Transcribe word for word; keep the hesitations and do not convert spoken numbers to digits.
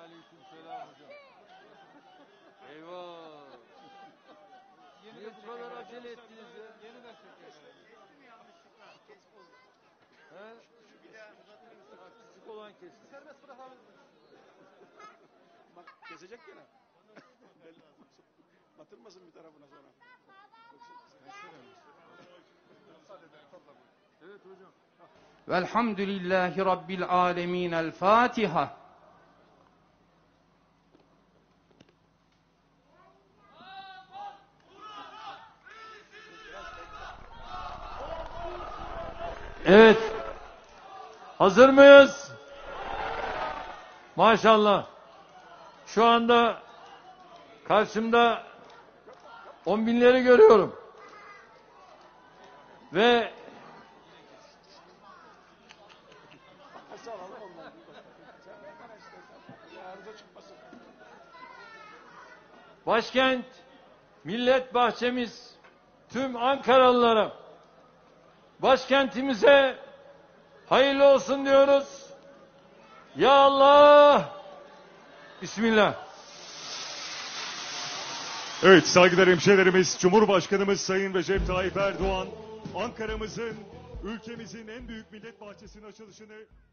Aleykümselam hocam. Eyvah. Niye bu kadar acele ettiniz ya? Yeniden çekiyor. He? Bir daha uzatır mısın? Küçük olan kesin. Serbest bırakalım. Bak kesecek gene. Batırmasın bir tarafına sonra. Evet hocam. Velhamdülillahi Rabbil alemin. El Fatiha. Evet. Hazır mıyız? Maşallah. Şu anda karşımda on binleri görüyorum. Ve başkent, millet bahçemiz, tüm Ankaralılara, başkentimize hayırlı olsun diyoruz. Ya Allah! Bismillah. Evet saygıdeğer hemşehrilerimiz, Cumhurbaşkanımız Sayın Recep Tayyip Erdoğan, Ankara'mızın, ülkemizin en büyük millet bahçesinin açılışını